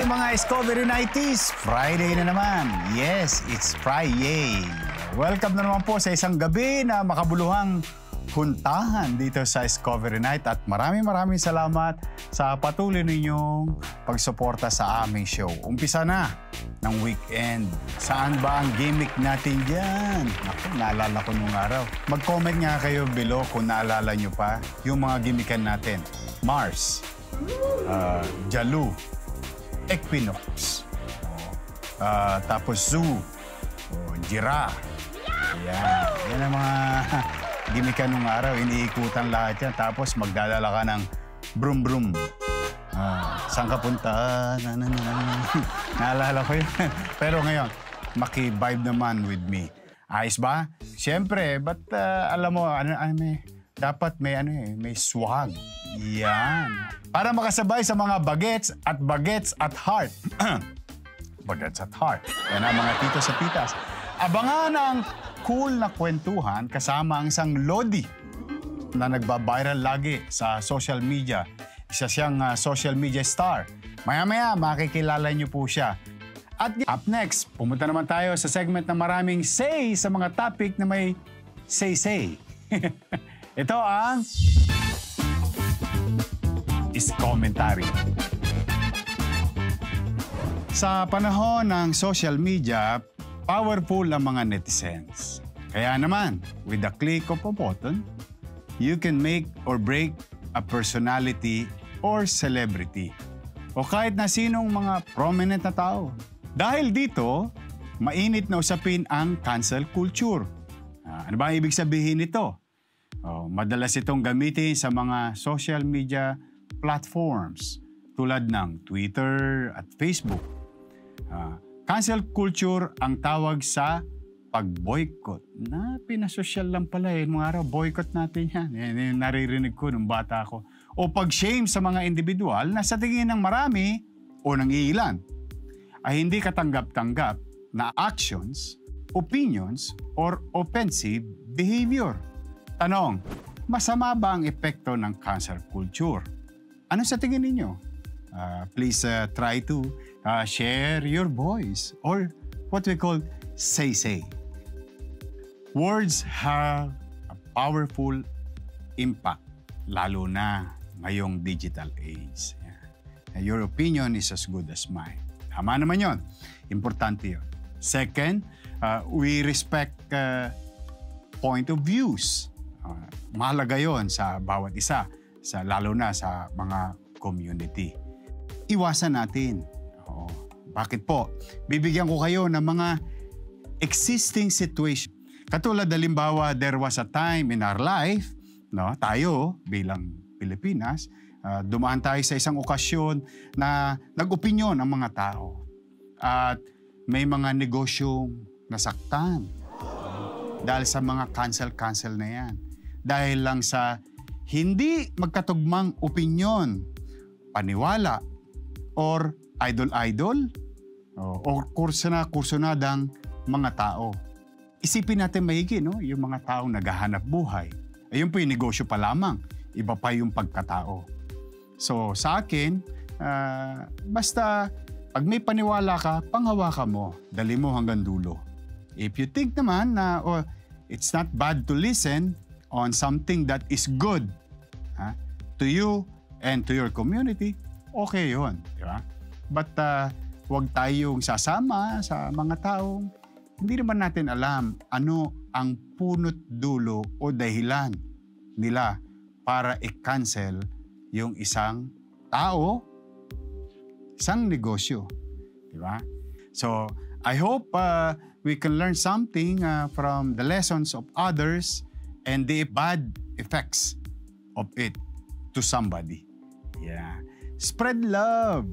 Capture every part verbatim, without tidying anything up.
mga Discovery Nighties! Friday na naman. Yes, it's Friday. Welcome na naman po sa isang gabi na makabuluhang puntahan dito sa Discovery Night at maraming maraming salamat sa patuloy ninyong pagsuporta sa aming show. Umpisa na ng weekend. Saan ba ang gimmick natin dyan? Naku, naalala ko nung araw. Mag-comment nga kayo below kung naalala nyo pa yung mga gimmickan natin. Mars, uh, Jalu, Equinox, uh, tapos Zoo, oh, Jira. Yan. Yan ang mga gimikan nung araw. Iniikutan lahat yan. Tapos magdadala ka ng brum-brum. Uh, saan ka punta? Na, na, na, na. Naalala ko yun. Pero ngayon, maki-vibe naman with me. Ayos ba? Siyempre, but uh, alam mo, ano, ano, may, dapat may, ano, eh, may swag. Yan. Para makasabay sa mga bagets at bagets at heart. Bagets at heart. Yan ang mga tito sa titas. Abangan ang cool na kwentuhan kasama ang isang Lodi na nagba-viral lagi sa social media. Isa siyang uh, social media star. Maya-maya, makikilala niyo po siya. At up next, pumunta naman tayo sa segment na maraming say sa mga topic na may say-say. Ito ang is commentary. Sa panahon ng social media, powerful ang mga netizens. Kaya naman, with the click of a button, you can make or break a personality or celebrity. O kahit na sinong mga prominent na tao. Dahil dito, mainit na usapin ang cancel culture. Ah, ano ba ang ibig sabihin nito? Oh, madalas itong gamitin sa mga social media platforms tulad ng Twitter at Facebook. Uh, cancel culture ang tawag sa pag-boycott. Na pinasosyal lang pala eh. Mga araw, boycott natin yan. Yan naririnig ko nung bata ako. O pag-shame sa mga individual na sa tingin ng marami o ng iilan ay hindi katanggap-tanggap na actions, opinions, or offensive behavior. Tanong, masama ba ang epekto ng cancel culture? Ano sa tingin ninyo? Uh, please uh, try to uh, share your voice or what we call say-say. Words have a powerful impact, lalo na ngayong digital age. Yeah. Your opinion is as good as mine. Tama naman yun. Importante yun. Second, uh, we respect uh, point of views. Uh, mahalaga yun sa bawat isa. Sa, lalo na sa mga community. Iwasan natin. Oo. Bakit po? Bibigyan ko kayo ng mga existing situation. Katulad halimbawa, there was a time in our life, no, tayo bilang Pilipinas, uh, dumaan tayo sa isang okasyon na nag-opinyon ang mga tao. At may mga negosyong nasaktan. Dahil sa mga cancel-cancel na yan. Dahil lang sa hindi magkatugmang opinyon, paniwala, or idol-idol, o kursona-kursonadang mga tao. Isipin natin maigi, no? Yung mga taong naghahanap buhay. Ayun po yung negosyo pa lamang. Iba pa yung pagkatao. So sa akin, uh, basta pag may paniwala ka, panghawakan mo. Dali mo hanggang dulo. If you think naman na oh, it's not bad to listen on something that is good ha, to you and to your community, okay yun. Di ba? But uh, huwag tayong sasama sa mga taong hindi naman natin alam ano ang punot dulo o dahilan nila para i-cancel yung isang tao, isang negosyo. Di ba? So, I hope uh, we can learn something uh, from the lessons of others and the bad effects of it to somebody. Yeah. Spread love.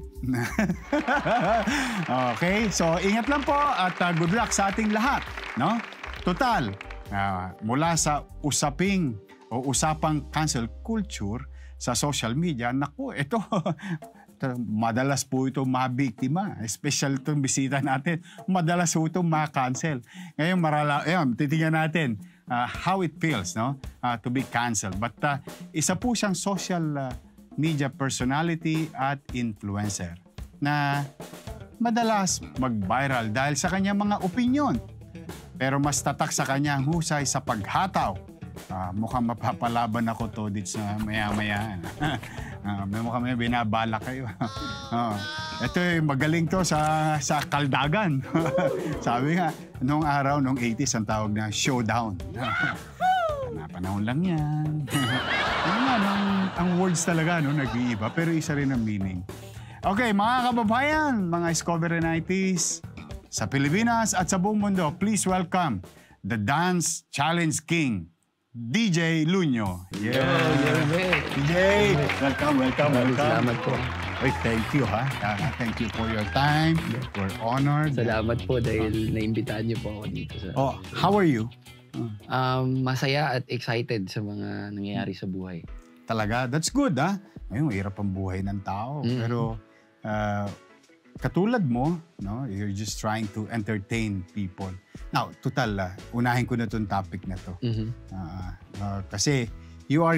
Okay, so ingat lang po at uh, good luck sa ating lahat, no? Total, uh, mula sa usaping o usapang cancel culture sa social media, naku, ito madalas po ito mabiktima. Special itong bisita natin. Madalas po ito ma-cancel. Ngayon, marala, ayan, titingnan natin uh, how it feels, no? Uh, to be canceled. But uh, isa po siyang social uh, media personality at influencer. na madalas mag-viral dahil sa kanyang mga opinyon. Pero mas tatak sa kanyang husay sa paghataw. Uh, mukhang mapapalaban ako to dito sa maya-maya. uh, mukhang may binabala kayo. uh, ito eh, magaling to sa, sa kaldagan. Sabi nga, noong araw, noong eighties, ang tawag na showdown. Napanahon lang yan. Ano nga, ang, ang words talaga no, nag-iiba, pero isa rin ang meaning. Okay, mga kababayan, mga Discovery nineties, sa Pilipinas at sa buong mundo, please welcome the Dance Challenge King, D J Lunyo. Yeah. Yo, D J, welcome, welcome, welcome. Salamat po. Oy, thank you, ha. Uh, thank you for your time. We're honored. Salamat po dahil naimbitahan niyo po ako dito. Sa... Oh, how are you? Um, masaya at excited sa mga nangyayari sa buhay. Talaga? That's good, ha? Ngayon, hirap ang buhay ng tao. Mm-hmm. Pero, uh, katulad mo, no, you're just trying to entertain people. Now, total, uh, unahin ko na itong topic na to. Mm-hmm. Uh, uh, kasi, you are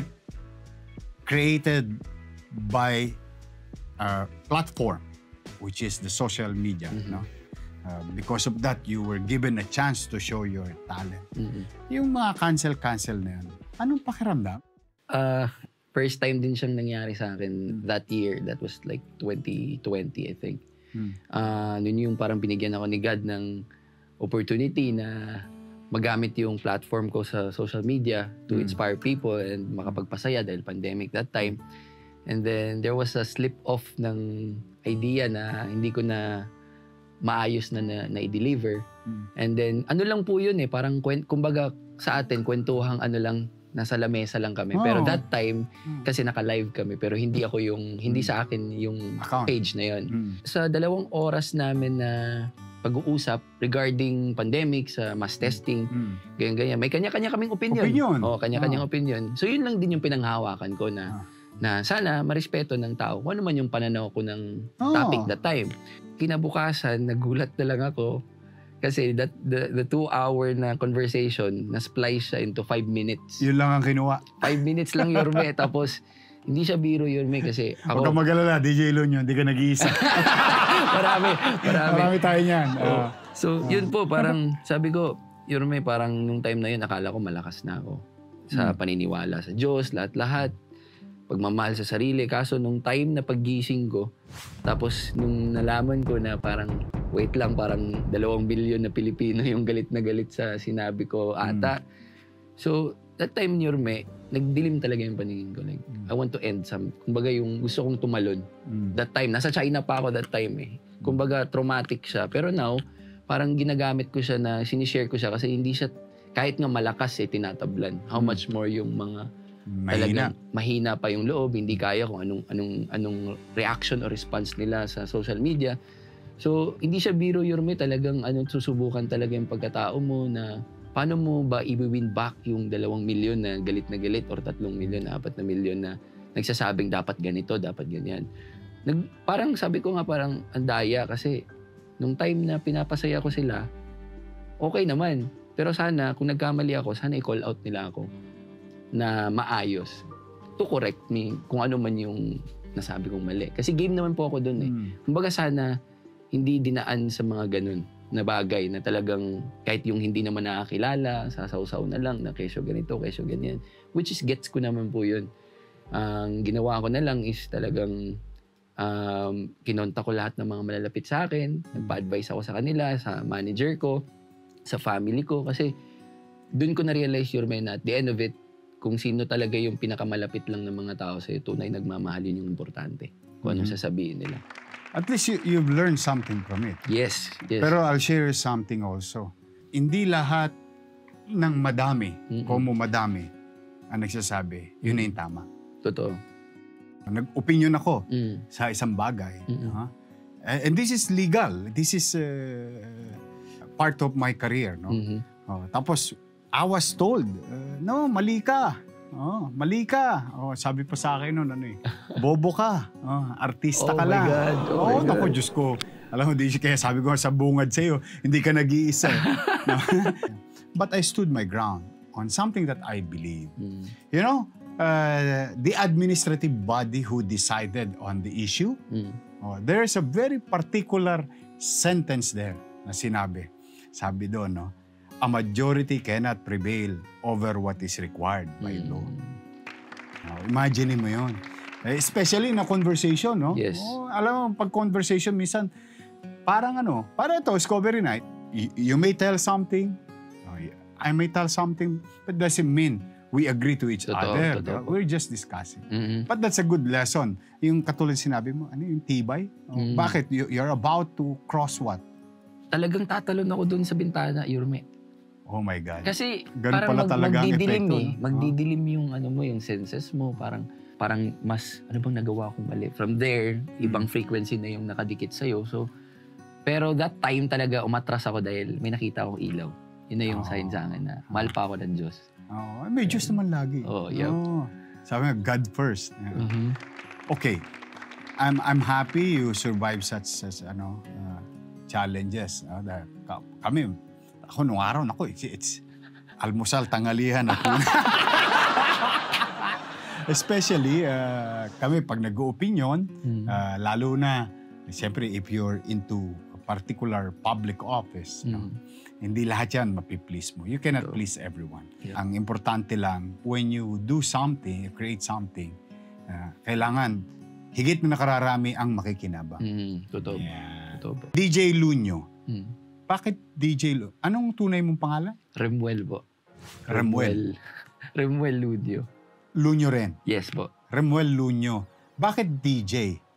created by a platform, which is the social media, mm-hmm. no? Uh, because of that, you were given a chance to show your talent. Mm-hmm. Yung mga cancel-cancel na yun, anong pakiramdam? Uh, first time din siyang nangyari sa akin that year. That was like twenty twenty, I think. Hmm. Uh, noon yung parang binigyan ako ni God ng opportunity na magamit yung platform ko sa social media to hmm. inspire people and makapagpasaya dahil pandemic that time. And then there was a slip off ng idea na hindi ko na maayos na na, na i-deliver. Hmm. And then ano lang po yun eh, parang kumbaga sa atin kwentuhang ano lang, nasa lamesa lang kami. Oh. Pero that time, hmm. kasi naka-live kami, pero hindi ako yung, hindi sa akin yung account. Page na yun. Hmm. Sa dalawang oras namin na pag-uusap regarding pandemic, sa mass testing, hmm. ganyan-ganyan, may kanya-kanya kaming opinion. Opinion? Oo, kanya-kanyang oh. opinion. So yun lang din yung pinanghawakan ko na, oh. na sana marespeto ng tao kung ano man yung pananaw ko ng oh. topic that time. Kinabukasan, nagulat na lang ako kasi that the the two hour na conversation na splice siya into five minutes. Yun lang ang kinuha. Five minutes lang, Yorme. Tapos hindi siya biro, Yorme, kasi ako... Huwag kang mag-alala, D J Lunyo, hindi ka nag-iisa. marami, marami. Marami tayo niyan. Oh. Uh, so yun po, parang sabi ko, Yorme, parang nung time na yun, akala ko malakas na ako sa hmm. paniniwala sa Diyos, lahat-lahat. Pagmamahal sa sarili. Kaso nung time na paggising ko, tapos nung nalaman ko na parang, wait lang, parang dalawang bilyon na Pilipino yung galit na galit sa sinabi ko ata. Mm. So, that time, Yorme, nagdilim talaga yung paningin ko. Like, mm. I want to end some. Kumbaga yung gusto kong tumalon. Mm. That time, nasa China pa ako that time eh. Kumbaga, traumatic siya. Pero now, parang ginagamit ko siya na sinishare ko siya kasi hindi siya, kahit nga malakas eh, tinatablan. How mm. much more yung mga mahina. mahina pa yung loob, hindi kaya kung anong anong anong reaction or response nila sa social media. So, hindi siya biro, Yorme, talagang anong susubukan talaga yung pagkatao mo na paano mo ba i-win back yung dalawang milyon na galit na galit or tatlong milyon, apat na milyon na nagsasabing dapat ganito, dapat ganyan. Nag, parang sabi ko nga parang andaya kasi nung time na pinapasaya ko sila, okay naman. Pero sana, kung nagkamali ako, sana i-call out nila ako na maayos to correct me kung ano man yung nasabi kong mali. Kasi game naman po ako dun eh. Mm. Kumbaga sana hindi dinaan sa mga ganun na bagay na talagang kahit yung hindi naman nakakilala, sasawsaw na lang na kesyo ganito, kesyo ganyan. Which is gets ko naman po yun. Ang ginawa ko na lang is talagang um, kinonta ko lahat ng mga malalapit sa akin. Nagpa-advise ako sa kanila, sa manager ko, sa family ko. Kasi dun ko na-realize, Yorme, na at the end of it, kung sino talaga yung pinakamalapit lang ng mga tao sa'yo, tunay nagmamahal, yun yung importante. Kung anong mm-hmm. sasabihin nila. At least you, you've learned something from it. Yes, yes. Pero I'll share something also. Hindi lahat ng madami, mm-hmm. como madami, ang nagsasabi, yun mm-hmm. na yung tama. Totoo. Nag-opinion ako mm-hmm. sa isang bagay. Mm-hmm. Uh-huh. And this is legal. This is uh, part of my career. No? Mm-hmm. Oh, tapos, I was told, uh, no, mali ka. Oh, mali ka. Oh, sabi pa sa akin noon, ano eh, bobo ka. Oh, artista oh ka lang. God, oh, oh my God. Naku, Diyos ko. Alam mo, di siya, kaya sabi ko sa bungad sa'yo, hindi ka nag-iisa. No? But I stood my ground on something that I believe. Mm. You know, uh, the administrative body who decided on the issue, mm. Oh, there's a very particular sentence there na sinabi. Sabi doon, no? A majority cannot prevail over what is required by Mm. law. Oh, imagine mo yun. Eh, especially na conversation, no? Yes. Oh, alam mo, pag conversation, minsan, parang ano, para ito, Discovery Night, you, you may tell something, oh, I may tell something, but doesn't mean we agree to each Totoo, other. totoo. We're just discussing. Mhm. But that's a good lesson. Yung katulad sinabi mo, ano yung tibay? Oh, Mm. Bakit? You, you're about to cross what? Talagang tatalon ako doon sa bintana, Yorme. Oh my God. Kasi Ganun parang pala mag, talaga ang magdidilim epekto, eh. no? Magdidilim yung ano mo, yung senses mo. Parang parang mas, ano bang nagawa kong mali? From there, ibang frequency na yung nakadikit sa'yo. So, pero that time talaga umatras ako dahil may nakita akong ilaw. Yun na yung Oh. sign sa akin na mahal pa ako ng Diyos. Oh, may Diyos naman lagi. Oh, yep. Oh, sabi nga, God first. Yeah. Mhm. Okay. I'm I'm happy you survive such, such ano, uh, challenges. Uh, dahil ka- kami, ako nung araw, naku, it's, it's almusal, tangalihan. At especially, uh, kami pag nag-opinion, Mm. uh, lalo na, siyempre, if you're into a particular public office, no? Mm. Hindi lahat yan mapiplease mo. You cannot True. please everyone. Yeah. Ang importante lang, when you do something, you create something, uh, kailangan higit na nakararami ang makikinabang. Mm. Totoo. Yeah. Totoo po. D J Lunyo. Mm. Bakit D J Lunyo? Anong tunay mong pangalan? Remuel po. Remuel. Remuel Ludio. Lunyo rin. Yes po. Remuel Lunyo. Bakit D J?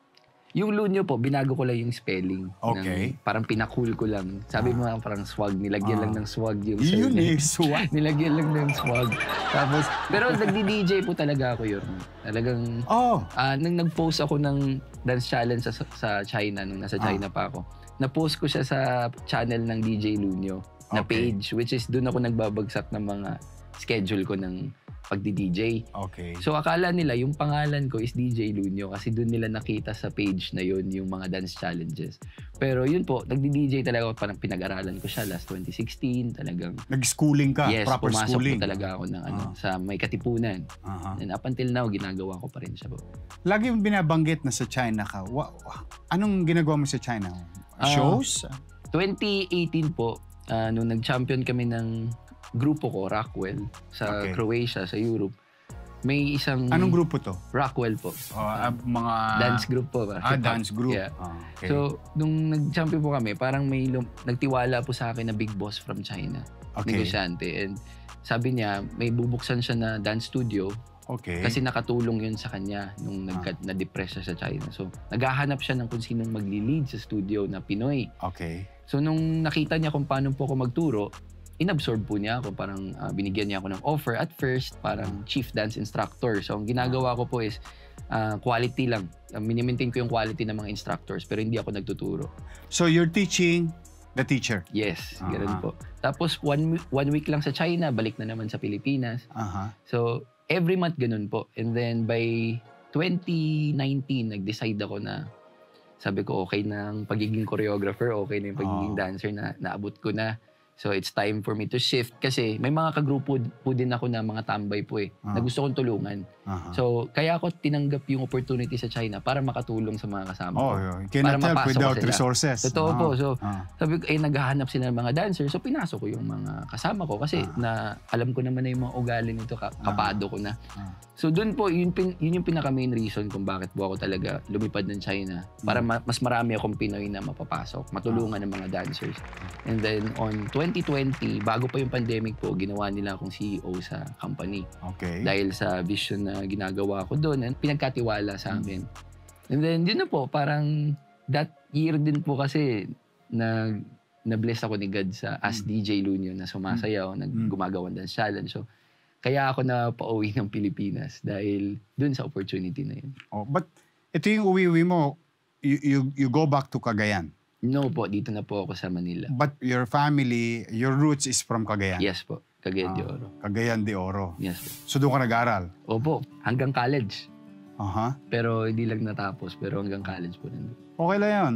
Yung Lunyo po, binago ko lang yung spelling. Okay. Ng, parang pinakul ko lang. Sabi mo nga parang swag. Nilagyan Ah. lang ng swag yung Yun surname. eh, swag. Nilagyan lang ng swag. Tapos, pero nagdi-D J po talaga ako yun. Talagang, Oh, ah nang nag-post ako ng dance challenge sa, sa China, nung nasa China pa ako. Na-post ko siya sa channel ng D J Lunyo na Okay. page, which is doon ako nagbabagsak ng mga schedule ko ng pagdi-D J. okay. So akala nila yung pangalan ko is D J Lunyo kasi doon nila nakita sa page na yun yung mga dance challenges. Pero yun po, nagdi-D J talaga ako, parang pinag-aralan ko siya last twenty sixteen, talagang Nag-schooling ka, yes, proper pumasok schooling. po talaga ako ng ano, Ah. sa may Katipunan. Aha. And up until now, ginagawa ko pa rin siya po. Lagi mong binabanggit na sa China ka. Wa- wa- anong ginagawa mo sa China? Ah, Shows? twenty eighteen po, ah, nung nag-champion kami ng grupo ko, Rockwell, sa Okay. Croatia, sa Europe, may isang Anong grupo to? Rockwell po. Oh, ah, mga... Dance group po. ba? Ah, Hip-hop. dance group. Yeah. Ah, okay. So, nung nag-champion po kami, parang may lum- nagtiwala po sa akin na big boss from China, okay. negosyante. And sabi niya, may bubuksan siya na dance studio Okay. kasi nakatulong yun sa kanya nung nagka- na-depress siya sa China. So, naghahanap siya ng kung sinong magli-lead sa studio na Pinoy. Okay. So, nung nakita niya kung paano po ako magturo, inabsorb po niya ako. Parang ah, binigyan niya ako ng offer at first, parang chief dance instructor. So, ang ginagawa ko po is ah, quality lang. Uh, minimaintain ko yung quality ng mga instructors pero hindi ako nagtuturo. So, you're teaching the teacher? Yes, Aha. ganun po. Tapos, one, wi- one week lang sa China, balik na naman sa Pilipinas. Aha. So, every month ganun po. And then, by twenty nineteen, nag-decide ako na sabi ko, okay na ang pagiging choreographer, okay na yung pagiging Oh. dancer na naabot ko na. So, it's time for me to shift. Kasi may mga kagrupo po din ako na mga tambay po eh, Ah. na gusto kong tulungan. Aha. So, kaya ako tinanggap yung opportunity sa China para makatulong sa mga kasama oh, ko. you cannot para help mapasok without sila. resources. Totoo Ah, po. So, ah. sabi ko, eh, naghahanap sila ng mga dancer. So, pinasok ko yung mga kasama ko kasi Ah. na alam ko naman na yung mga ugali nito, ka- kapado ko na. Ah. So, dun po, yun, pin, yun yung pinaka main reason kung bakit po ako talaga lumipad ng China. Para ma- mas marami akong Pinoy na mapapasok, matulungan ng mga dancers. And then, on twenty twenty, bago pa yung pandemic po, ginawa nila akong C E O sa company. Okay. Dahil sa vision na ginagawa ko doon, and pinagkatiwala sa amin. And then, yun na po, parang that year din po kasi na na-bless ako ni God sa as D J Lunyo na sumasayaw, nag gumagawa ng dance challenge. So, kaya ako na pauwi ng Pilipinas dahil dun sa opportunity na yun. Oh, but ito yung uwi-uwi mo, you, you, you go back to Cagayan. No po, dito na po ako sa Manila. But your family, your roots is from Cagayan. Yes po, Cagayan de Ah. Oro. Cagayan de Oro. Yes po. So doon ka nag-aral? Opo, hanggang college. Aha. Pero hindi lang natapos, pero hanggang college po nandun. Okay lang yun.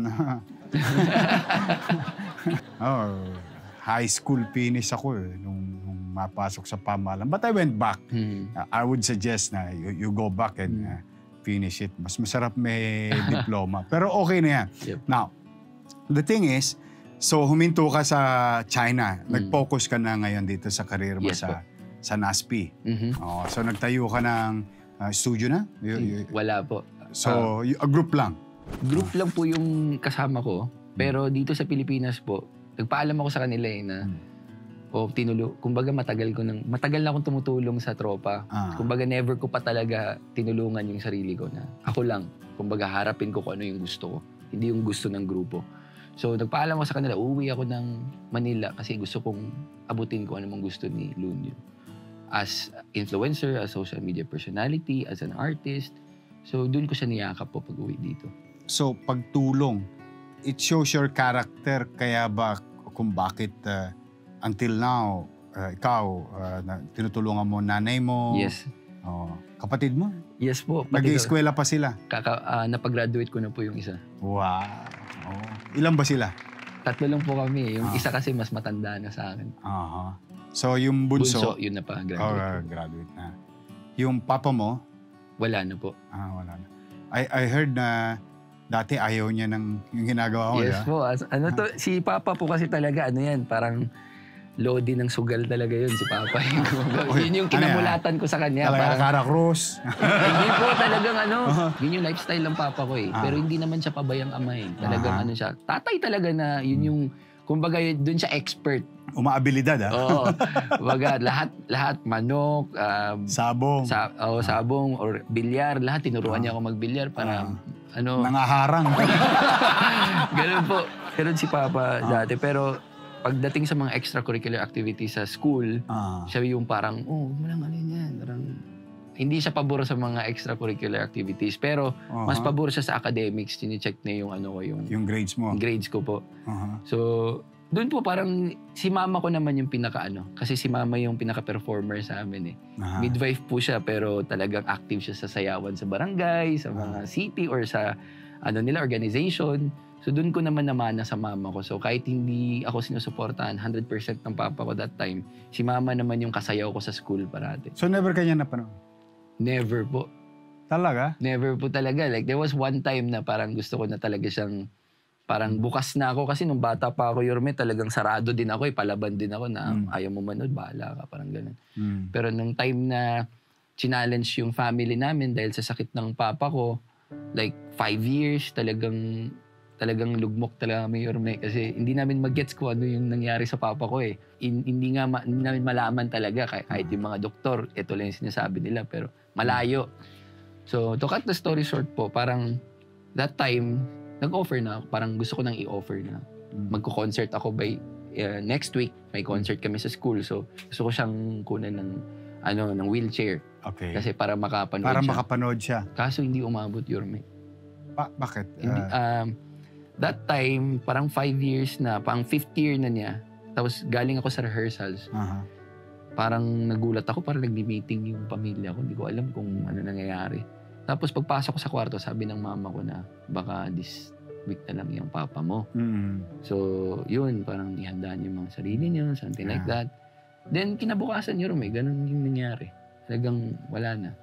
oh, high school finish ako eh, nung, nung mapasok sa pamahalaan. But I went back. Hmm. Uh, I would suggest na you, you go back and uh, finish it. Mas masarap may diploma. Pero okay na yan. Yep. Now, the thing is, so huminto ka sa China. Mm. Nag-focus ka na ngayon dito sa career mo Yes, po. sa sa N A S P. Mhm. Oh, so nagtayo ka ng uh, studio na? Y- y- Wala po. so, y- a group lang? Group lang po yung kasama ko. Pero dito sa Pilipinas po, nagpaalam ako sa kanila eh na Hmm. o tinulo, kumbaga matagal ko nang matagal na akong tumutulong sa tropa. Ah. Kumbaga never ko pa talaga tinulungan yung sarili ko na ako lang. Kumbaga harapin ko kung ano yung gusto ko, hindi yung gusto ng grupo. So nagpaalam ako sa kanila, uuwi ako ng Manila kasi gusto kong abutin ko ano mang gusto ni Lunyo. As influencer, as social media personality, as an artist. So doon ko siya niyakap po pag uwi dito. So, pagtulong, it shows your character. Kaya ba kung bakit uh, until now, uh, ikaw, uh, na, tinutulungan mo nanay mo? Yes. Oh, kapatid mo? Yes po. pati Nag-i-eskwela pa sila? Kaka, ah, napag-graduate ko na po yung isa. Wow. Oh. Ilan ba sila? Tatlo lang po kami. Yung Ah. isa kasi mas matanda na sa akin. Aha. So, yung bunso, Bunso, yun na pa. oh, Graduate. uh, graduate na. Yung papa mo, Wala na po. ah, wala na. I, I heard na dati ayaw niya ng yung ginagawa mo, Yes di ba? po. As- ano to, si Papa po kasi talaga, ano yan, parang lodi ng sugal talaga yun, si Papa. Yun yung Ano yan? kinamulatan ko sa kanya. Talaga Parang, Cara Cruz. hindi po talagang ano, yun yung lifestyle ng Papa ko eh. Ah. Pero hindi naman siya pabayang ama eh. Talagang Ah. ano siya, tatay talaga na yun yung, kumbaga yun- dun siya expert. Umaabilidad, ha? Oo. Kumbaga, lahat, lahat, manok, um, Sabong. sa, oh, sabong, or bilyar, lahat, tinuruan Ah. niya ako magbilyar para, ano, Nangaharang. ganun po. Ganun si Papa Ah. dati. Pero pagdating sa mga extracurricular activities sa school, ah. siya yung parang, oh, huwag mo lang ano yan. Parang, hindi siya pabor sa mga extracurricular activities. Pero Aha. mas pabor siya sa academics. Tine-check niya yung ano ko, yung, Yung grades mo. yung grades ko po. Aha. So, doon po parang si mama ko naman yung pinaka-ano. Kasi si mama yung pinaka-performer sa amin eh. Aha. Midwife po siya pero talagang active siya sa sayawan sa barangay, sa mga city or sa ano nila organization. So doon ko naman namana sa mama ko. So kahit hindi ako sinusuportahan one hundred percent ng papa ko that time, si mama naman yung kasayaw ko sa school parati. So never kanya napanood? Never po. Talaga? Never po talaga. Like there was one time na parang gusto ko na talaga siyang parang bukas na ako kasi nung bata pa ako, Yorme, talagang sarado din ako, eh, palaban din ako na Mm. ayaw mo manood, bahala ka, parang ganun. Mm. Pero nung time na challenge yung family namin dahil sa sakit ng papa ko, like five years, talagang talagang lugmok talaga kami, Yorme. Kasi hindi namin mag-gets kung ano yung nangyari sa papa ko eh. In- hindi nga ma- hindi namin malaman talaga kahit, kahit yung mga doktor, ito lang yung sinasabi nila, pero malayo. So, to cut the story short po, parang that time, nag-offer na ako. Parang gusto ko nang i-offer na Mm. magko-concert ako by uh, next week. May concert kami sa school. So, gusto ko siyang kunan ng ano ng wheelchair Okay. kasi para makapanood Para siya. makapanood siya. Kaso hindi umabot, Yorme. Ba- bakit? Hindi, Ah, um, that time, parang five years na, pang fifth year na niya. Tapos galing ako sa rehearsals. aha. Parang nagulat ako, parang nagbi-meeting yung pamilya ko. Hindi ko alam kung ano nangyayari. Tapos pagpasok ko sa kwarto, sabi ng mama ko na baka this week na lang yung papa mo. Mm. So, yun, parang ihandaan yung mga sarili niyo, something like that. Then, kinabukasan yun, may ganun yung nangyari. Talagang wala na.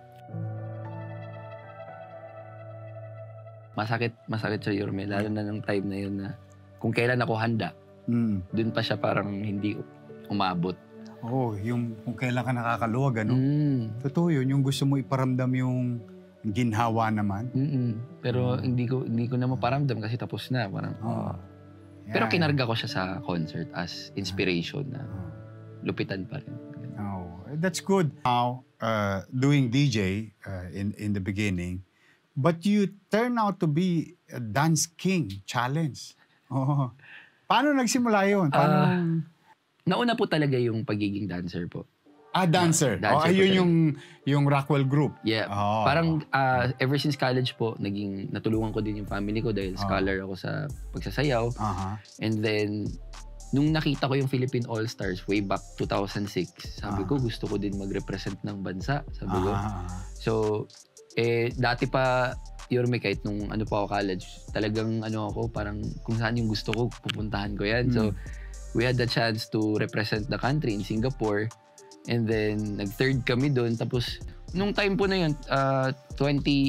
Masakit, masakit sa Yorme, lalo na ng time na yun na kung kailan ako handa, Mm. dun pa siya parang hindi umabot. Oo, yung kung kailan ka nakakaluwag, ano? Mm. Totoo yun, yung gusto mo iparamdam yung ginhawa naman. Mm-mm. Pero Mm. hindi ko hindi ko na maparamdam kasi tapos na. Parang, Oo. Pero Yan. kinarga ko siya sa concert as inspiration na Oo. lupitan pa rin. Oh, that's good. Now, uh, doing D J uh, in in the beginning, but you turn out to be a dance king challenge. Oh. Paano nagsimula yun? Paano? Ah, Nauna po talaga yung pagiging dancer po. ah, dancer. dancer oh, po ayun talaga. yung yung Rockwell group. Yeah. Oh. Parang ah, ever since college po, naging natulungan ko din yung family ko dahil Ah. scholar ako sa pagsasayaw. Aha. And then, nung nakita ko yung Philippine All-Stars way back two thousand six, sabi Ah. ko gusto ko din mag-represent ng bansa. Sabi ko. Aha. So, eh, dati pa, Yorme, kahit nung ano pa ako college, talagang ano ako, parang kung saan yung gusto ko, pupuntahan ko yan. Mm. So, we had the chance to represent the country in Singapore. And then, nag-third kami doon. Tapos, nung time po na yun, uh, twenty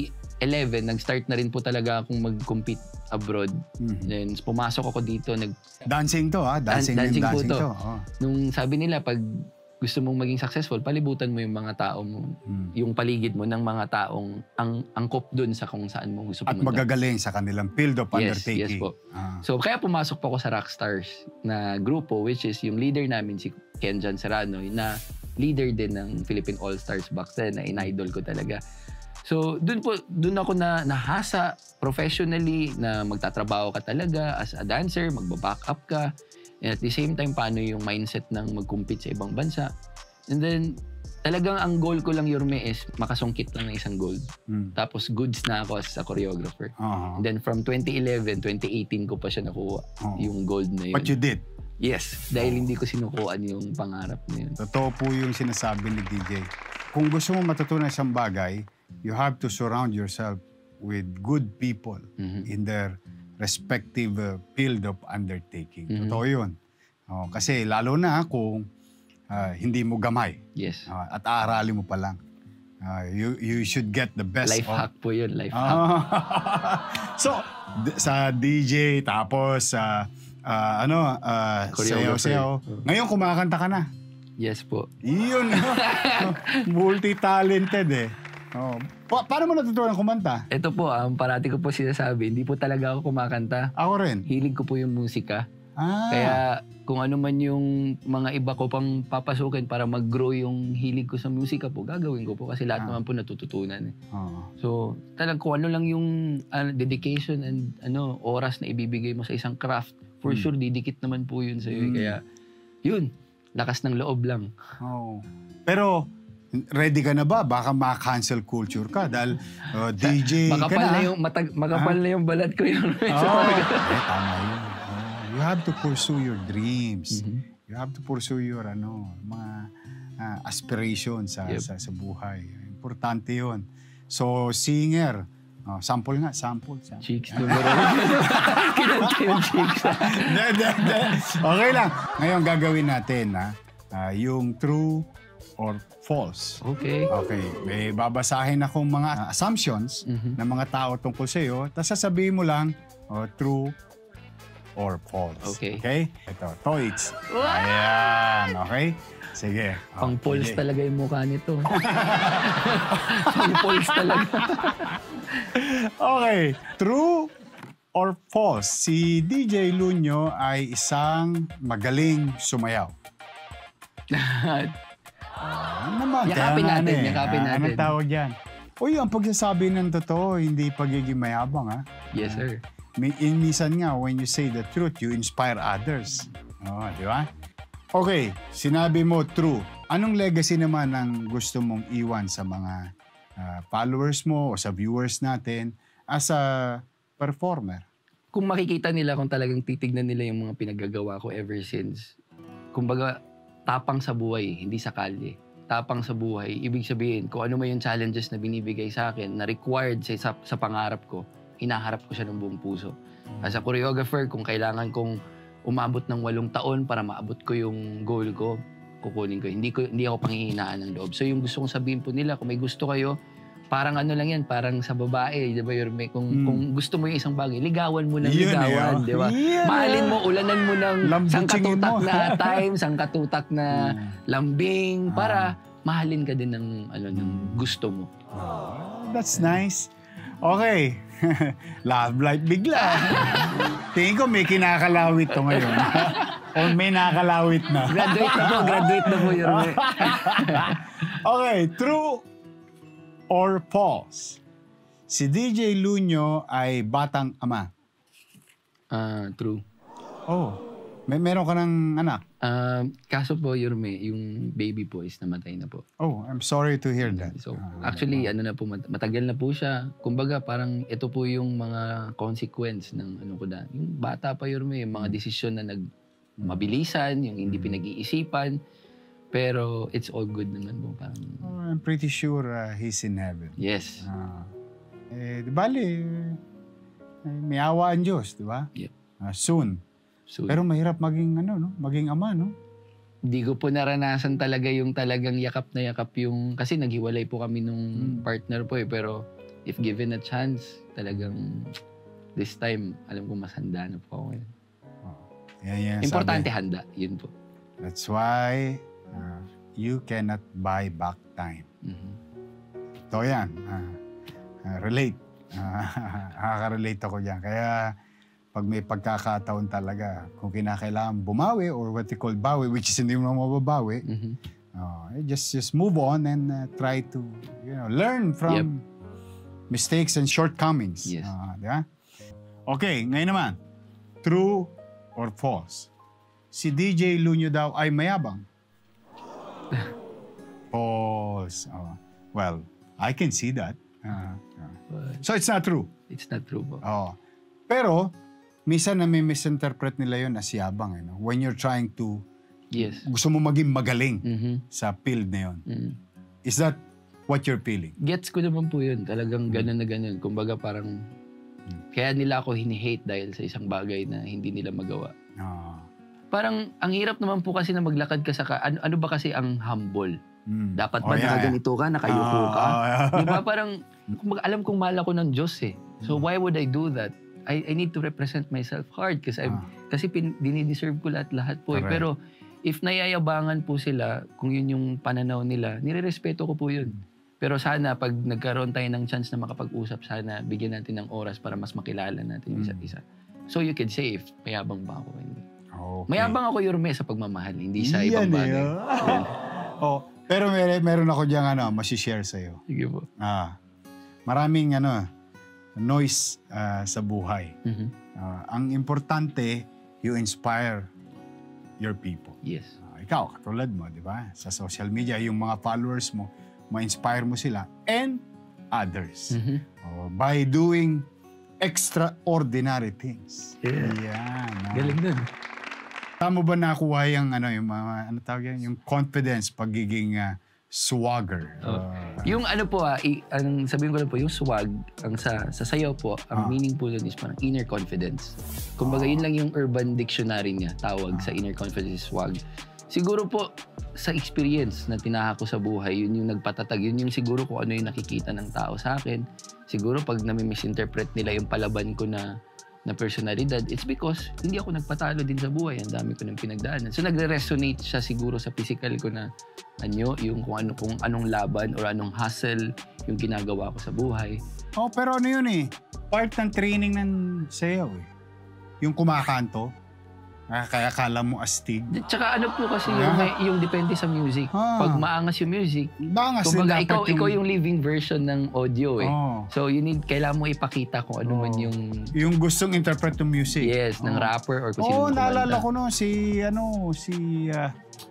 eleven, nag-start na rin po talaga akong mag-compete abroad. Mhm. Then pumasok ako dito, nag Dancing to, ha? Dancing, Dan- dancing yung po dancing to. to. Oh. nung sabi nila pag gusto mong maging successful, palibutan mo yung mga tao mo, Mm. yung paligid mo ng mga taong ang angkop dun sa kung saan mo gusto At pumunta. magagaling sa kanilang field of Yes, undertaking. yes po. Ah. So kaya pumasok pa ako sa Rockstars na grupo, which is yung leader namin si Ken John Serrano na leader din ng Philippine All-Stars back then na in-idol ko talaga. So dun po dun ako na nahasa professionally na magtatrabaho ka talaga as a dancer, magba-back up ka. And at the same time, paano yung mindset ng mag-compete sa ibang bansa. And then, talagang ang goal ko lang, Yorme, is makasungkit lang ng isang gold. Mm. Tapos, goods na ako as a choreographer. Oo. And then, from twenty eleven, twenty eighteen ko pa siya nakuha, Oo. yung gold na yun. But you did. Yes, dahil hindi ko sinukuan yung pangarap na yun. Totoo po yung sinasabi ni D J. Kung gusto mo matutunan isang bagay, you have to surround yourself with good people Mhm. in their respective uh, field of undertaking. Mhm. Totoo yun. Oh, kasi lalo na kung ah, hindi mo gamay Yes. ah, at aaralin mo pa lang. Ah, you, you should get the best Life of... hack po yun, life hack. Ah. So, d- sa D J, tapos sa ah, ano, ah, Choreographer. sayaw-sayaw. Ngayon, kumakanta ka na. Yes po. Yun. Multi-talented eh. Oh. Pa- paano mo natutunan kumanta? Ito po, ang parati ko po sinasabi, hindi po talaga ako kumakanta. Ako rin. Hilig ko po yung musika. Ah. Kaya kung ano man yung mga iba ko pang papasukin para mag-grow yung hilig ko sa musika po, gagawin ko po kasi lahat Ah. naman po natututunan. Eh. Oo. So, talagang kung ano lang yung ah, dedication and ano oras na ibibigay mo sa isang craft, for Hmm. sure didikit naman po yun sa'yo. eh. Hmm. Kaya, yun, lakas ng loob lang. Oo. Pero, ready ka na ba? Baka ma-cancel culture ka dahil uh, D J ka Makapal na. na yung, matag, makapal na yung balat ko yun. Oo. Eh, tama yun. Oo. You have to pursue your dreams. Mhm. You have to pursue your ano, mga ah, aspirations sa, Yep. sa sa buhay. Importante 'yon. So singer, oh, sample nga, sample, sample. Cheeks numero. Kinanta yung cheeks. De, de, de. Okay lang. Ngayon gagawin natin ha, ah, yung true or false. Okay. Okay, may babasahin akong mga assumptions Mhm. ng mga tao tungkol sa iyo, tapos sasabihin mo lang oh, true or false. Okay. Okay? Ito, toits. Ayan, okay? Sige. Oh, Pang pulse sige. talaga yung mukha nito. Pang pulse talaga. Okay, true or false? Si D J Lunyo ay isang magaling sumayaw. Ano naman? Yakapin kaya nga natin, ano eh. yakapin Ah, natin. Anong tawag yan? Uy, ang pagsasabi ng totoo, hindi pagiging mayabang, ha? Yes, sir. May inmisan nga, when you say the truth, you inspire others. Oo, di ba? Okay, sinabi mo true. Anong legacy naman ang gusto mong iwan sa mga ah, followers mo o sa viewers natin as a performer? Kung makikita nila, kung talagang titignan nila yung mga pinaggagawa ko ever since, kumbaga, tapang sa buhay, hindi sa kalye. Tapang sa buhay, ibig sabihin, kung ano man yung challenges na binibigay sa akin, na required sa, sa, sa pangarap ko, hinaharap ko siya ng buong puso. As a choreographer, kung kailangan kong umabot ng walong taon para maabot ko yung goal ko, kukunin ko. Hindi ko hindi ako panghihinaan ng loob. So yung gusto kong sabihin po nila, kung may gusto kayo, parang ano lang yan, parang sa babae, di ba, Yorme? Kung, Mm. kung gusto mo yung isang bagay, ligawan mo ng Yun eh, ligawan, oh. di ba? Yan, Mahalin eh. mo, ulanan mo ng Lambutsingin sangkatutak mo. na time, sangkatutak na Mm. lambing, Ah. para mahalin ka din ng, ano, ng gusto mo. That's nice. Okay. Love life bigla. Tingin ko may kinakalawit to ngayon. O may nakakalawit na. Graduate na po, graduate na po, Yorme. Okay, true or false? Si D J Lunyo ay batang ama. Ah, true. Oh, may meron ka ng anak. Um, kaso po, Yorme, yung baby po is namatay na po. Oh, I'm sorry to hear that. So, Ah, actually, ano na po, mat- matagal na po siya. Kumbaga, parang ito po yung mga consequence ng ano ko na. Yung bata pa, Yorme, yung mga desisyon na nag mabilisan, yung hindi pinag-iisipan. Pero it's all good naman po. Parang, oh, I'm pretty sure uh, he's in heaven. yes. Ah, eh, di bali, eh, may awa ang Diyos, di ba? Yep. Ah, soon. So, Pero mahirap maging ano, no? Maging ama, no? di ko po naranasan talaga yung talagang yakap na yakap yung... Kasi naghiwalay po kami nung Mm. partner po eh. Pero if given a chance, talagang this time, alam ko mas handa na po ako ngayon. Oh, yan, yan, Importante sabi. handa, yun po. That's why uh, you cannot buy back time. Mhm. Ito yan. Uh, uh, relate. Uh, Nakaka-relate ako dyan. Kaya pag may pagkakataon talaga, kung kinakailangan bumawi or what you call bawi, which is hindi mo mababawi, Mhm. uh, just just move on and uh, try to you know learn from Yep. mistakes and shortcomings. Yes. Uh, di ba? Okay, ngayon naman. True or false? Si D J Lunyo daw ay mayabang. False. Oh. Well, I can see that. Uh, uh. But So it's not true. it's not true po. Oh. Pero, minsan na may misinterpret nila yun as yabang. Eh, no? When you're trying to, Yes. gusto mo maging magaling Mhm. sa field na yun. Mhm. Is that what you're feeling? Gets ko naman po yun. Talagang ganun na ganun. Kumbaga parang, kaya nila ako hini-hate dahil sa isang bagay na hindi nila magawa. Ah. Parang, ang hirap naman po kasi na maglakad ka sa, ka, ano, ano ba kasi ang humble? Mm. Dapat Oh, ba yeah, nakaganito ka, nakayuko Ah, ka? ah, Di ba parang, kumbaga, alam kong mahal ako ng Diyos eh. So why would I do that? I, I need to represent myself hard kasi I'm, Ah. kasi pin, dinideserve ko lahat-lahat po eh. Correct. Pero if nayayabangan po sila, kung yun yung pananaw nila, nirerespeto ko po yun. Pero sana pag nagkaroon tayo ng chance na makapag-usap, sana bigyan natin ng oras para mas makilala natin yung isa't isa. So you could say if mayabang ba ako o hindi. Okay. Mayabang ako, Yorme, sa pagmamahal, hindi sa Yan ibang bagay. eh, oh. Oh, pero mer meron ako diyang ano, masishare sa'yo. Sige po. Ah, maraming ano, noise ah, sa buhay. Mhm. Ah, ang importante, you inspire your people. Yes. Ah, ikaw, katulad mo, di ba? Sa social media, yung mga followers mo, ma-inspire mo sila and others. Mhm. Oh, by doing extraordinary things. Yeah. Yan. ah. Galing nun. Tama ba nakuha yung, ano, yung mga, ano tawag yan? Yung confidence, pagiging ah, swagger. Oh. Ah, Yung ano po ah, i- ang sabihin ko lang po, yung swag, ang sa, sa sayaw po, ang Ah. meaning po nun is parang inner confidence. Kumbaga, yun lang yung urban dictionary niya, tawag sa inner confidence is swag. Siguro po, sa experience na tinahak ko sa buhay, yun yung nagpatatag. Yun yung siguro kung ano yung nakikita ng tao sa akin. Siguro pag nami-misinterpret nila yung palaban ko na na personalidad, it's because hindi ako nagpatalo din sa buhay. Ang dami ko nang pinagdaanan. So nagre-resonate siya siguro sa physical ko na anyo, yung kung ano kung anong laban or anong hustle yung ginagawa ko sa buhay. Oh, pero ano yun eh? Part ng training ng sayaw eh. Yung kumakanto. Ah, kaya kala mo astig. Tsaka ano po kasi yung, may- yung depende sa music. Ah. Pag maangas yung music, Bangas din kumbaga dapat ikaw, ikaw yung living version ng audio eh. Oh. So you need, kailangan mo ipakita kung ano man Oh. yung, Yung gustong interpret ng music. yes, ng Oh. rapper or kung Oo, sino oh, naalala ko no, si, ano, si, ah,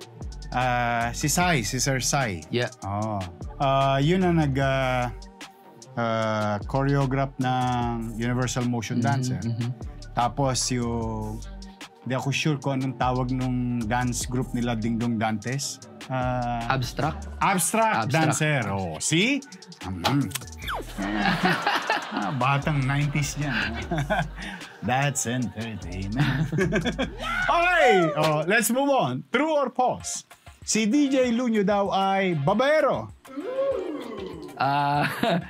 ah, si Sai, si Sir Sai. Yeah. Oh. Ah, yun ang nag, ah, ah, choreograph ng Universal Motion Dancer. Mhm. Tapos yung, hindi ako sure kung anong tawag nung dance group nila, Dingdong Dantes. Ah, Abstract. abstract, Abstract. dancer. Oh, see? Mm. Ah, batang nineties yan. That's entertainment. Okay, oh, let's move on. True or false? Si D J Lunyo daw ay babaero. Ah,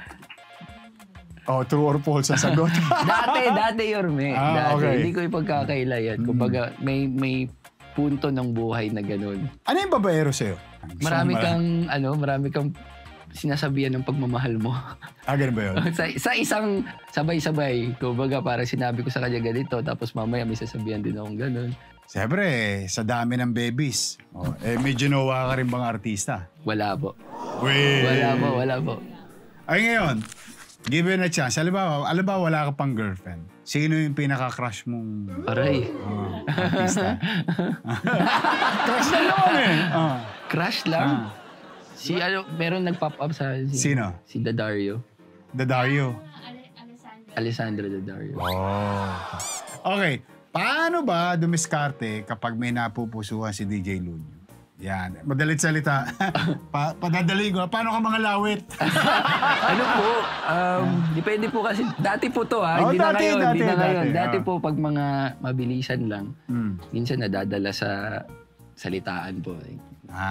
Oh, true or false ang sagot? dati, dati Yorme. Ah, dati. okay. Hindi ko ipagkakaila yan. Kumbaga, may, may punto ng buhay na ganun. Ano yung babaero sa'yo? Marami Gusto mo kang, ano, marami kang sinasabihan ng pagmamahal mo. Ah, ganun ba yun? sa, sa isang sabay-sabay. Kumbaga, parang sinabi ko sa kanya ganito, tapos mamaya may sasabihan din akong ganun. Siyempre, sa dami ng babies. Oh, eh, may ginawa ka rin bang artista? Wala po. Wait. Wala po, wala po. Ay, ngayon, given a chance, alam ba, alam ba wala ka pang girlfriend? Sino yung pinaka-crush mong Aray. oh, artista? Crush na naman eh. Oh. Crush lang. Ah. Si ano, meron nag-pop up sa... Si, Sino? Si Daddario. The Dario. Alessandro Daddario. Oh. Okay. Paano ba dumiskarte kapag may napupusuhan si D J Lunyo? Yan. Madalit salita. pa padadali ko. Paano ka mga lawit? Ano po, um, depende po kasi, dati po to ha, Oh, hindi na dati, ngayon, dati, hindi na ngayon. dati, Dati ah. po pag mga mabilisan lang, Hmm. minsan nadadala sa salitaan po.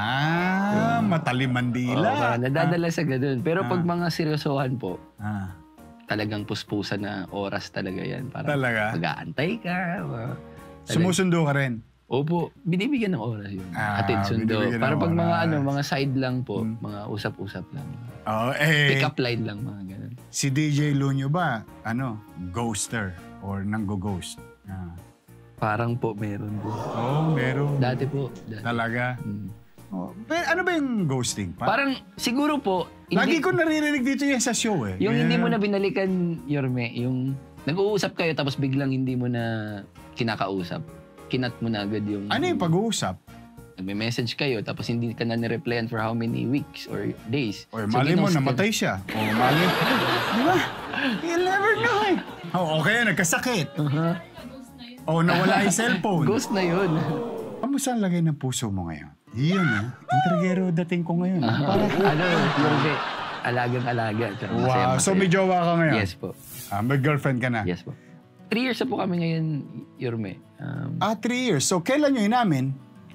Ah, mataliman Oo, dila. parang nadadala sa ganun. Pero pag mga seryosohan po, Ah. talagang puspusan na oras talaga yan. Parang Talaga? mag-aantay ka. Uh, Sumusundo ka rin? Opo, binibigyan ng oras yun. Ah, Atid sundo. binibigyan Para ng pag mga oras. ano, mga side lang po, Hmm. mga usap-usap lang. Oh, eh, Pick up line lang, mga ganun. si D J Lunyo ba, ano, ghoster or nanggo-ghost? Ah. Parang po meron po. Oh, meron. Dati po. Dati. Talaga? Hmm. Oh, pero ano ba yung ghosting? Pa- Parang siguro po, Lagi hindi, ko naririnig dito yan sa show eh. yung Kaya- hindi mo na binalikan, Yorme, yung nag-uusap kayo tapos biglang hindi mo na kinakausap. Kinat mo na agad yung... Ano yung pag-uusap? Nagme-message kayo tapos hindi ka na nireplyan for how many weeks or days. O, So, mali mo, ginost ka- namatay siya. O, mali. Di ba? You'll never know eh. Oh, okay, nagkasakit. Uh-huh. O, nawala yung cellphone. Ghost na yun. Kamusta ang lagay ng puso mo ngayon? Yun ah. Intrigero dating ko ngayon. ah. Para, ano, Yorme, alagang-alaga. Tsaka wow, masaya-masaya. so may jowa ka ngayon? Yes po. Ah, may girlfriend ka na? Yes po. Three years na po kami ngayon, Yorme. Um, Ah, three years. So, kailan nyo inamin?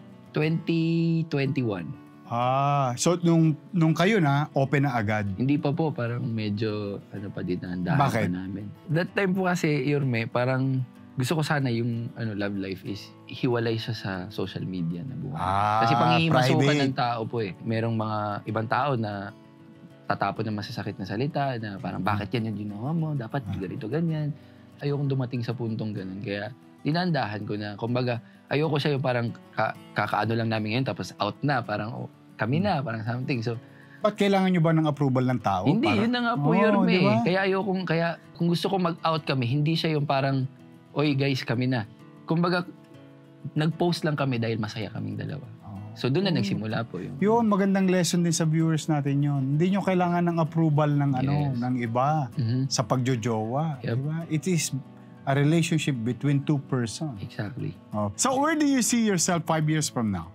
twenty twenty-one. Ah, so nung nung kayo na, open na agad. Hindi pa po, parang medyo ano pa din, nahandahan pa Bakit? namin. That time po kasi, Yorme, parang gusto ko sana yung ano love life is hiwalay siya sa social media na buhay. Ah, Kasi pangihimasukan private. ng tao po eh. Merong mga ibang tao na tatapon ng masasakit na salita na parang bakit yan yung ginawa mo, dapat Ah. ganito ganyan. Ayokong dumating sa puntong ganun. Kaya dinandahan ko na, kumbaga, ayoko siya yung parang ka, kakaano lang namin ngayon tapos out na, parang oh, kami na, parang something. So, Ba't kailangan nyo ba ng approval ng tao? hindi, Para- yun na nga po, Oo, Yorme. di ba? Kaya ayokong, kaya kung gusto ko mag-out kami, hindi siya yung parang, oy guys, kami na. Kumbaga, nag-post lang kami dahil masaya kaming dalawa. Oo. So, doon na nagsimula po yung... Yun, magandang lesson din sa viewers natin yun. Hindi nyo kailangan ng approval ng ano, Yes. ng iba Mhm. sa pagjojowa. Yep. Diba? It is a relationship between two persons. Exactly. Oh. So where do you see yourself five years from now?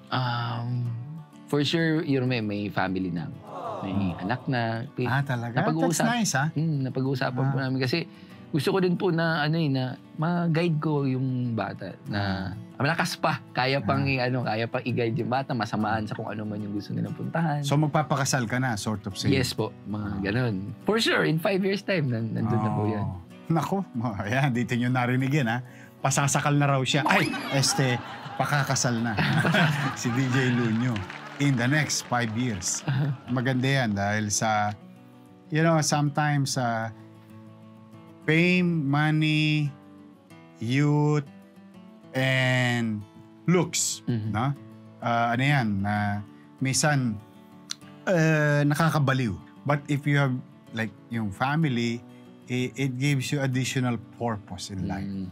Um, for sure, Yorme, may family na. May anak na. May, Ah, talaga? That's napag-uusap. nice, ha? Hmm, napag-uusapan Ah. po namin kasi gusto ko din po na ano eh, na ma-guide ko yung bata na malakas pa. Kaya pang i- ano, kaya pang i-guide yung bata, masamaan sa kung ano man yung gusto nilang puntahan. So magpapakasal ka na, sort of saying. yes po, mga ganun. For sure, in five years time, nan- nandun na po yan. Oh. Naku, oh, ayan, dito nyo narinig yan, ha? Pasasakal na raw siya. Ay, este, pakakasal na. Si D J Lunyo in the next five years. Maganda yan dahil sa, you know, sometimes uh, fame, money, youth, and looks, Mhm. no? Ah, ano yan, na minsan uh, nakakabaliw. But if you have like yung family, it, it gives you additional purpose in life. Mm.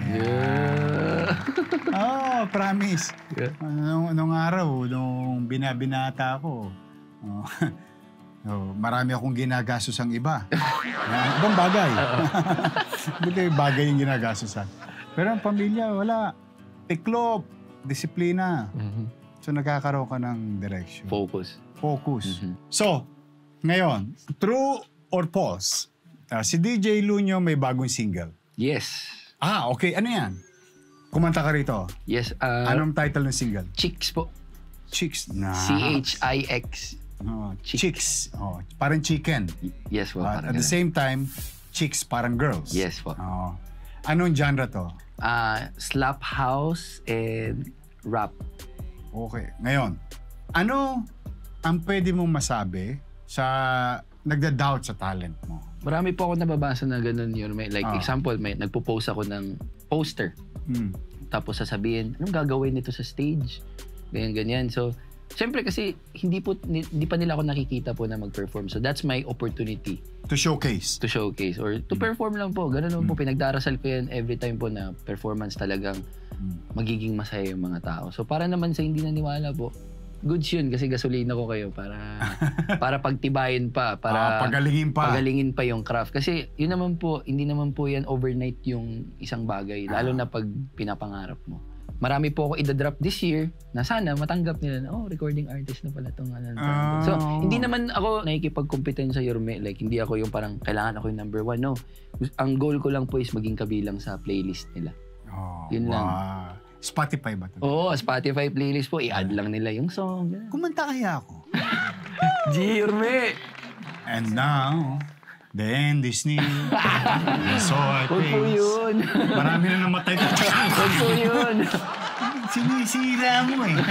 Yeah. Oh, promise. Yeah. Nung, nung araw, nung binabinata ako, oh, oh, marami akong ginagastos ang iba. Ah, ibang bagay. Buti bagay yung ginagastosan. Pero ang pamilya, wala. Tiklop, disiplina. Mhm. So nagkakaroon ka ng direction. Focus. Focus. Mhm. So, ngayon, true or false? Ah, si D J Lunyo may bagong single. Yes. Ah, okay. Ano yan? Kumanta ka rito. Yes. Uh, Anong title ng single? Chicks po. Chicks. Na. C H I X. Oh, Chick. chicks. Oh, parang chicken. Yes po. At parang at the ganun. same time, chicks parang girls. Yes po. Oh. Anong genre to? Uh, slap house and rap. Okay. Ngayon, ano ang pwede mong masabi sa nagda-doubt sa talent mo? Marami po ako nababasa na ganun yun. May, like Ah. example, may nagpo-post ako ng poster. Hmm. Tapos sasabihin, anong gagawin nito sa stage? Ganyan, ganyan. So, syempre kasi hindi po hindi pa nila ako nakikita po na mag-perform. So that's my opportunity To showcase. to showcase or to perform lang po. Ganun naman po, pinagdarasal ko yan every time po na performance talagang magiging masaya yung mga tao. So para naman sa hindi naniwala po, goods yun kasi gasolina ko kayo para para pagtibayin pa, para Ah, pagalingin pa. pagalingin pa yung craft. Kasi yun naman po, hindi naman po yan overnight yung isang bagay, lalo na pag pinapangarap mo. Marami po ako idadrop this year na sana matanggap nila na, oh, recording artist na pala itong ano. Oh. So, hindi naman ako nakikipag-competensya, Yorme. Like, hindi ako yung parang kailangan ako yung number one. No. Ang goal ko lang po is maging kabilang sa playlist nila. Oh, Yun lang. wow. Spotify ba ito? Oo, Spotify playlist po. I-add lang nila yung song. Kumanta kaya ako. G, Yorme! And now, Then Disney. So I Huwag po yun. Marami na namatay ka. Huwag po yun. Sinisira mo eh.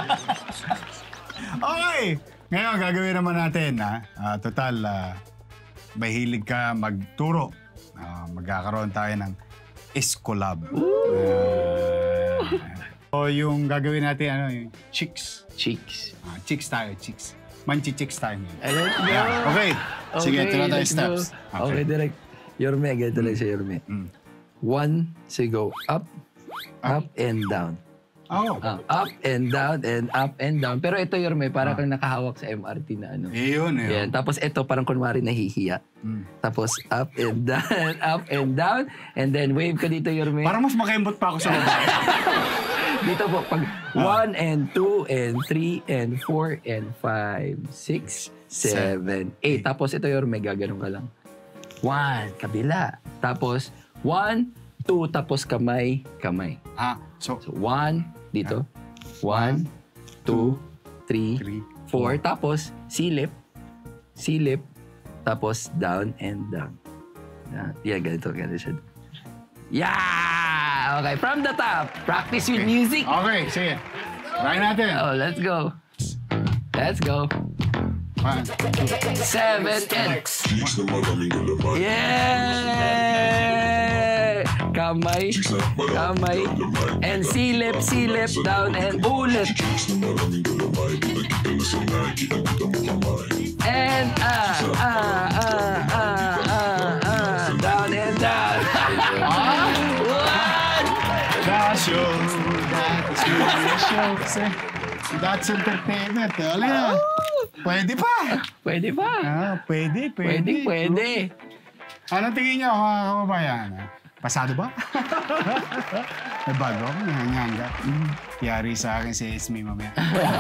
Okay. Ngayon, gagawin naman natin, ha? Uh, total, uh, mahilig ka magturo. Uh, magkakaroon tayo ng Escolab. Uh, so, yung gagawin natin, ano, yung chicks. Chicks. Uh, chicks tayo, chicks. Manchi-chicks tayo. Let's go. Yeah. Okay. Sige, Okay, ito na tayo let's steps. go. Okay, direct. Yorme, ganito lang siya, Yorme. Mm. One, so go up, up, and down. Oh. Ah, up and down and up and down. Pero ito, Yorme, para kang nakahawak sa M R T na ano. Iyon, eh. Yan. Tapos ito, parang kunwari nahihiya. Mm. Tapos up and down, up and down. And then wave ka dito, Yorme. Parang mas makaimbot pa ako sa babae. Dito po, pag one and two and three and four and five, six, seven, eight. Tapos ito, Yorme, gaganon ka lang. One, kabila. Tapos one, two, tapos kamay, kamay. Ah, so, So one, dito. One, two, three, three, four. Tapos silip, silip. Tapos down and down. Yan, yeah, ganito, ganito siya. Yeah! Okay, from the top. Practice with music. Okay, sige. Try natin. Oh, let's go. Let's go. One, Seven and... Yeah! Kamay, kamay, and silip, silip, down and ulit. And ah, ah, ah, ah, ah, ah, down and down. One! that's your, that's your show. That's entertainment. Wala. Pwede pa. Pwede pa. Ah, pwede, pwede. Pwede, pwede. Anong tingin niyo, mga kababayan? Pasado ba? May bago ako, nanganganga. Yari sa akin si Esme mamaya.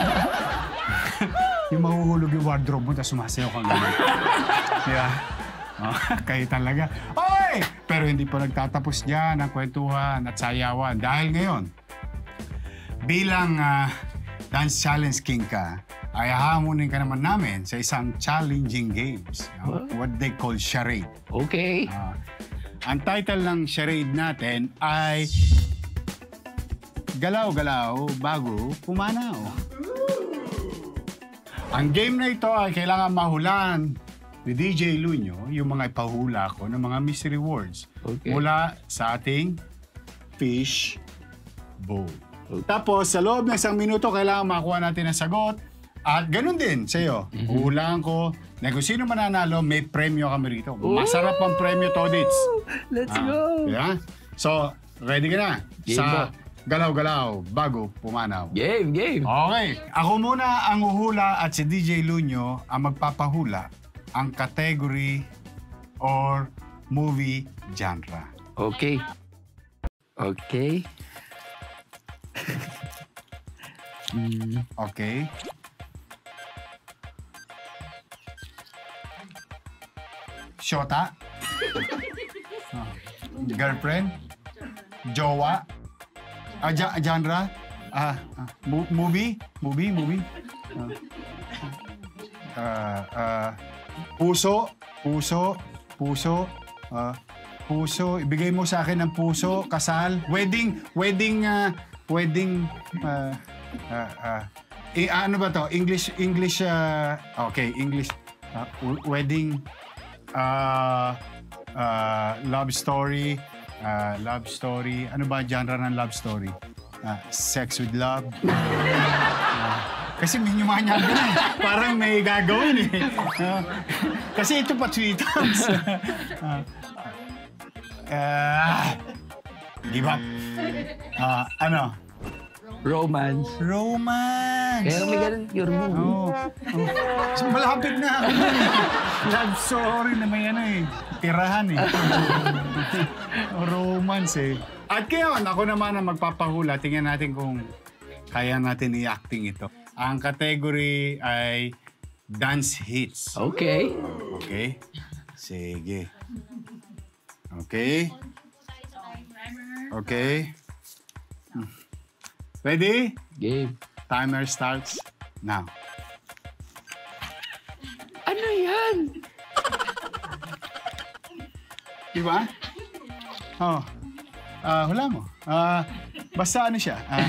Yung mahuhulog yung wardrobe mo, tapos sumasayaw kang gano'n. Diba? Oh, kayo talaga. Oy! Pero hindi pa nagtatapos dyan ang kwentuhan at sayawan. Dahil ngayon, bilang uh, Dance Challenge King ka, ay hahamunin ka naman namin sa isang challenging games. Uh, what they call charade. Okay. Uh, ang title ng charade natin ay Galaw-galaw bago pumanaw. Ang game na ito ay kailangan mahulaan ni D J Lunyo yung mga ipahula ko ng mga mystery words Okay. mula sa ating fish bowl. Okay. Tapos sa loob ng isang minuto kailangan makuha natin ang sagot. At ganun din sa iyo. Mm-hmm. Uhulaan ko na kung sino mananalo, may premyo kami rito. Masarap ang premyo, Todits. Let's Ah, go. yeah? So, ready ka na? Game sa ba? galaw-galaw bago pumanaw. Game, game. Okay. Ako muna ang uhula at si D J Lunyo ang magpapahula ang category or movie genre. Okay. Okay. mm. Okay? Shota? Ah, girlfriend? Jowa? Ah, ja- genre? Ah, ah, mo- movie? Movie? Movie? Ah, ah, ah, puso? Puso? Puso? Ah, puso? Ibigay mo sa akin ng puso? Kasal? Wedding? Wedding? ah, wedding? ah, ah, ah, eh, ano ba to? English? English? ah, okay, English. ah, w- wedding? Ah, ah, love story? Ah, love story? Ano ba genre ng love story? Ah, sex with love? Ah, kasi may nyumanya na eh. Parang may gagawin eh. Ah, kasi ito pa tweeters. ah, ah, give up. Ah, ano? Romance. Romance. Kaya may ganun your move. Oo. Oh. So, malapit na ako. Love story na may ano eh. Tirahan eh. Romance eh. At ngayon, ako naman ang magpapahula. Tingnan natin kung kaya natin i-acting ito. Ang category ay dance hits. Okay. Okay? Sige. Okay? Okay? Ready? Game. Timer starts now. Ano yan? Di ba? Oh. Ah, wala mo. Ah, basta ano siya? Ah,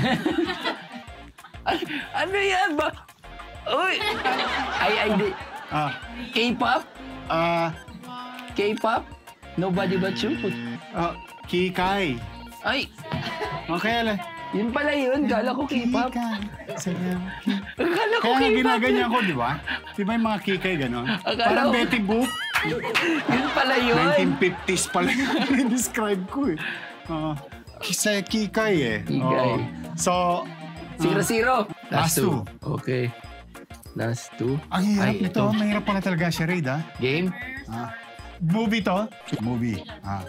Ano yan ba? Uy! Ay, ay, di. ah, K-pop? ah, K-pop? Nobody but you? ah, Kikay. Ay, Okay, ala. yun pala yun. Kala ko K-pop. Kikay. Sabi mo, Ki- Kala ko Kaya nga K-pop. ginaganyan ko, di ba? Di ba yung mga Kikay gano'n? Akala Parang ko- Betty Boop. Yun pala yun. nineteen fifties pala yung describe ko eh. Uh, Kisa Kikay eh. Kikay. Oo. So, Zero-zero. Last two. Okay. Last two. ang hirap Ay, nito. ito. Mahirap pala talaga siya, Raid, ha? Game? Ah. Movie to? Movie. Ah.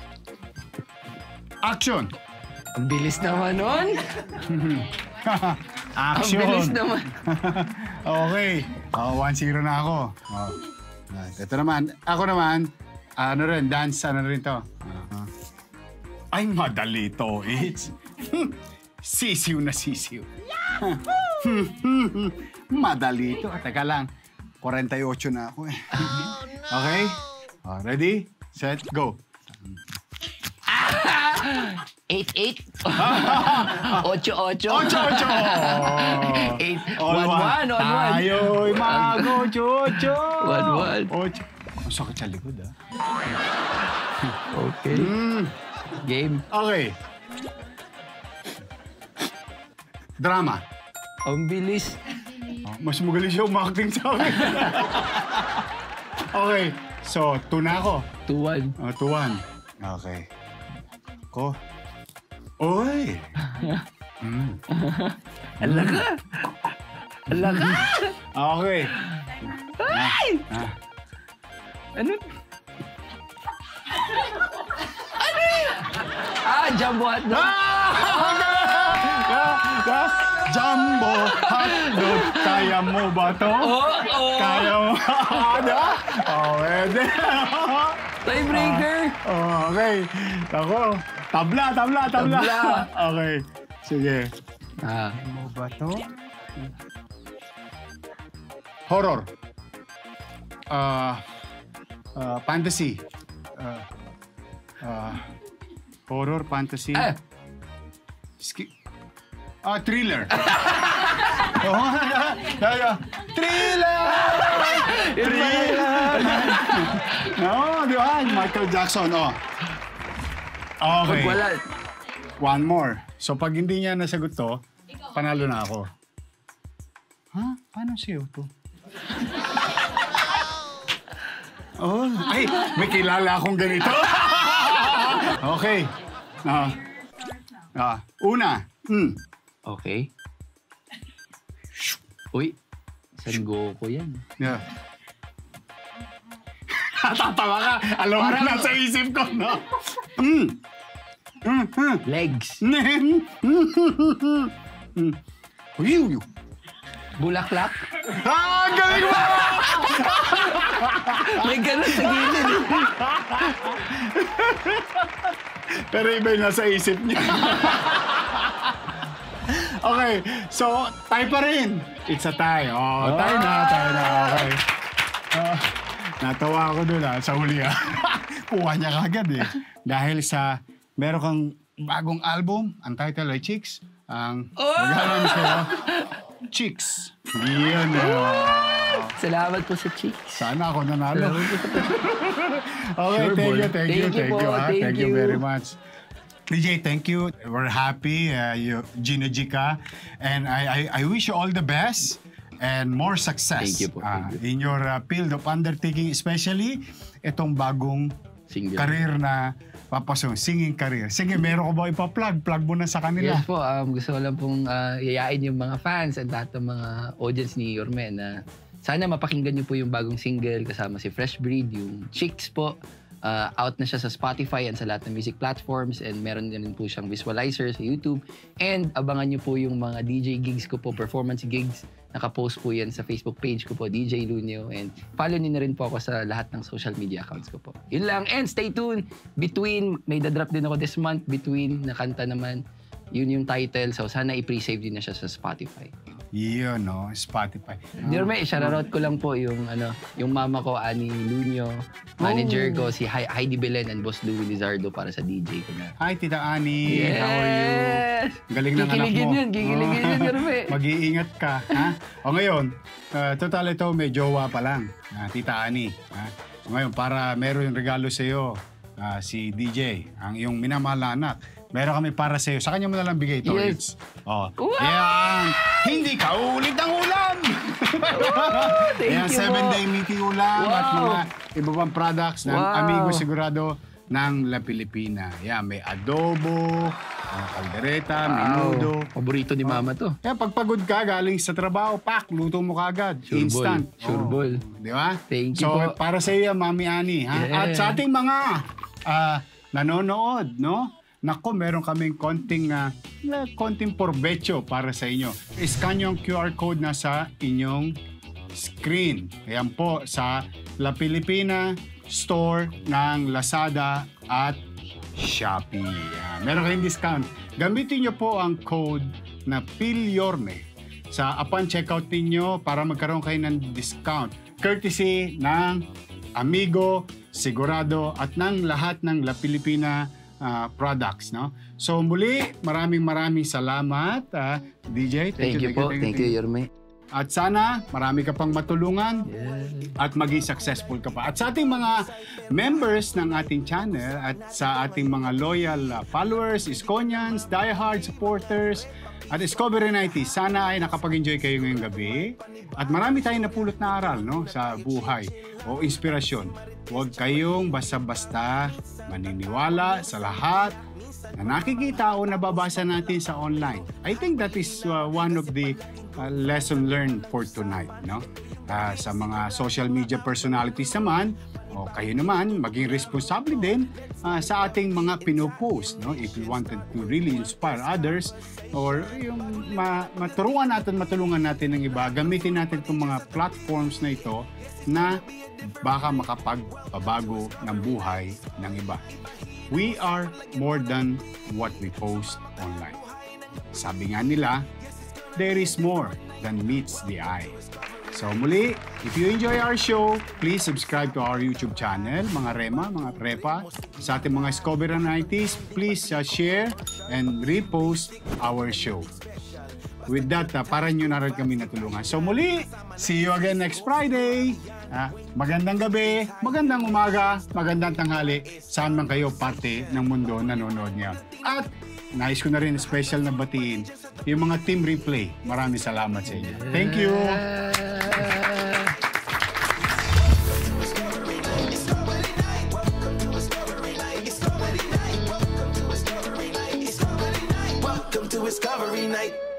Action! Ang bilis naman nun. Ang Action! bilis naman. Okay. Oh, one zero na ako. Oh. Ah, ito naman. Ako naman, ano rin, dance, ano rin to. Ah. Ay, madali to. It's sisiw na sisiw. Madali to. Teka lang. forty-eight na ako eh. Okay? Oh, ready? Set, go. Eight, eight. Ocho, ocho. Ocho, ocho! Eight. All One, one, on one. Tayo'y mag-ocho-ocho! One, one. Ocho. Ang sakit sa likod, ah. Okay. Mm. Game. Okay. Drama. Ang bilis. Oh, mas magaling siya umakting sa akin. Okay. So, two na ako. Two, one. Oh, two, one. Okay. Ko. Oy! Mm. Ala ka. Ala ka. Okay. Ay! Ah. Ano? Ano yun? Ah, jumbo hotdog. Ah! Jumbo hotdog. Kaya mo ba to? Oo, oo. Kaya mo? Ano? Oh, pwede. Tiebreaker. Oh, okay. Ako. Tabla, tabla, tabla. Tabla. Okay. Sige. Ah. Mo ba to? Horror. Ah, ah, fantasy. Ah, ah, horror, fantasy. Ah. Ski- ah, thriller. Oh, kaya. Thriller! Thriller! No, di ba? Michael Jackson, oh. Okay. Pag wala. One more. So, pag hindi niya nasagot to, panalo na ako. Ha? Paano siyo to? Oh, ay, may kilala akong ganito. Okay. Ah. Ah, una. Mm. Okay. Uy. San Goku yan. Yeah. Tatawa ka. Alam mo na sa isip ko, no? Mm. Mm, mm. Legs. Uy, uy. Bulaklak. Ah, galing mo! May ganun sa gilid. Pero iba yung nasa isip niya. Okay, so tie pa rin. It's a tie. Oh, tie na, tie na. Okay. Uh, natawa ako doon ah, sa huli ah. Kuha niya kagad eh. Dahil sa meron kang bagong album, ang title ay Chicks. Ang magalang sa'yo, Chicks. Yan ah. Salamat po sa chicks. Sana ako nanalo. Okay, Sure, thank boy. you, thank you, Thank you thank po, you. ah. thank Thank you you. very much. D J, thank you. We're happy, uh, you, Gina Jica, and I, I, I wish you all the best and more success Thank you po, uh, thank in your uh, field of undertaking, especially itong bagong Single. career na papasok, singing career. Sige, meron ko ba ipa-plug? Plug mo na sa kanila. Yes po, um, gusto ko lang pong uh, yayain yung mga fans at lahat ng mga audience ni Yorme na sana mapakinggan niyo po yung bagong single kasama si Fresh Breed, yung Chicks po. Uh, out na siya sa Spotify and sa lahat ng music platforms and meron din po siyang visualizer sa YouTube. And abangan niyo po yung mga D J gigs ko po, performance gigs. Nakapost po yan sa Facebook page ko po, D J Lunio. And follow niyo na rin po ako sa lahat ng social media accounts ko po. Yun lang. And stay tuned. Between, may dadrop din ako this month. Between, na kanta naman. Yun yung title. So sana i-pre-save din na siya sa Spotify. Yun, no? Spotify. Yorme, shoutout ko lang po yung ano, yung mama ko, Annie Lunyo, manager ko, si Hei- Heidi Belen and Boss Louie Lizardo para sa D J ko na. Hi, Tita Annie. Yes! How are you? Galing ng anak mo. Kikiligin yun, kikiligin yun, Yorme. Mag-iingat ka, ha? O ngayon, uh, total ito, may jowa pa lang, uh, Tita Annie. Ha? O ngayon, para meron yung regalo sa iyo, uh, si D J, ang iyong minamahal na anak, meron kami para sa iyo. Sa kanya mo na lang bigay ito. Yes. Oh. Wow! Yan. Hindi ka ulit ang ulam! Thank Yan, you seven-day po. meeting ulam at Wow. mga iba pang products ng Wow. Amigo Sigurado ng La Pilipina. Yan, may adobo, uh, kaldereta, menudo. Paborito ni mama to. Kaya pag pagod ka galing sa trabaho, pak, luto mo kagad. Sure Instant. ball. Sure Oo. ball. Di ba? Thank you so, po. para sa iyo, Mami Ani. Ha? Yeah. At sa ating mga ah, nanonood, no? Nako, meron kaming konting, uh, konting porbecho para sa inyo. Scan yung Q R code na sa inyong screen. Ayan po, sa La Pilipina store ng Lazada at Shopee. Yan. Meron kayong discount. Gamitin nyo po ang code na PILYORME sa upon checkout ninyo para magkaroon kayo ng discount. Courtesy ng Amigo, Sigurado at ng lahat ng La Pilipina uh, products. No? So muli, maraming maraming salamat, uh, D J. Thank, you po. Thank you, Yorme. At sana marami ka pang matulungan Yeah. at maging successful ka pa. At sa ating mga members ng ating channel at sa ating mga loyal uh, followers, Iskonians, diehard supporters, at Discovery ninety, sana ay nakapag-enjoy kayo ngayong gabi. At marami tayong napulot na aral, no, sa buhay o inspirasyon. Huwag kayong basta-basta maniniwala sa lahat na nakikita o nababasa natin sa online. I think that is uh, one of the uh, lesson learned for tonight, no? Uh, sa mga social media personalities naman, o kayo naman, maging responsable din uh, sa ating mga pinopost, no? If you wanted to really inspire others or yung ma maturuan natin, matulungan natin ng iba, gamitin natin itong mga platforms na ito na baka makapagpabago ng buhay ng iba. We are more than what we post online. Sabi nga nila, there is more than meets the eye. So muli, if you enjoy our show, please subscribe to our YouTube channel, mga Rema, mga Repa. Sa ating mga Discovery nineties, please uh, share and repost our show. With that, uh, para nyo na rin kami natulungan. So muli, see you again next Friday. Ah, magandang gabi, magandang umaga, magandang tanghali, saan man kayo parte ng mundo nanonood niya. At nais ko na rin special na batiin yung mga team replay. Maraming salamat sa inyo. Thank you! Welcome to Discovery Night.